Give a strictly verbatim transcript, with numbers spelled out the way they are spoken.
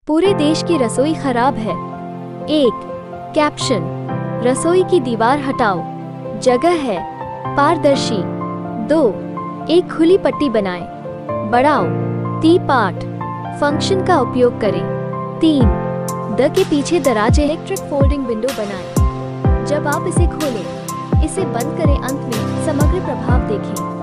पूरे देश की रसोई खराब है। एक, कैप्शन, रसोई की दीवार हटाओ, जगह है पारदर्शी। दो, एक खुली पट्टी बनाएं, बढ़ाओ ती पार्ट, फंक्शन का उपयोग करें। तीन, द के पीछे दराज इलेक्ट्रिक फोल्डिंग विंडो बनाएं। जब आप इसे खोलें, इसे बंद करें, अंत में समग्र प्रभाव देखें।